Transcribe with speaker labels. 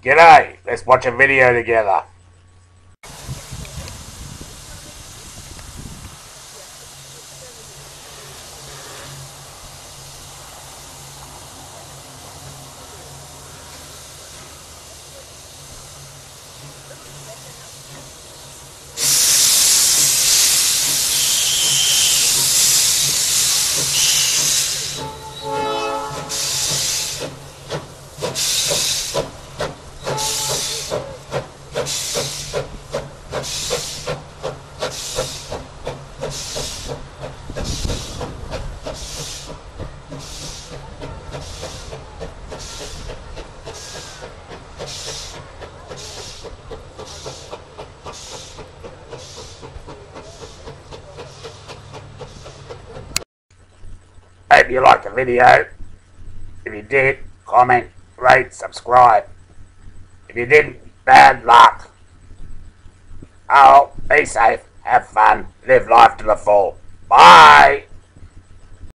Speaker 1: G'day, let's watch a video together. Hope you liked the video. If you did, comment, rate, subscribe. If you didn't, bad luck. Oh, be safe, have fun, live life to the full. Bye!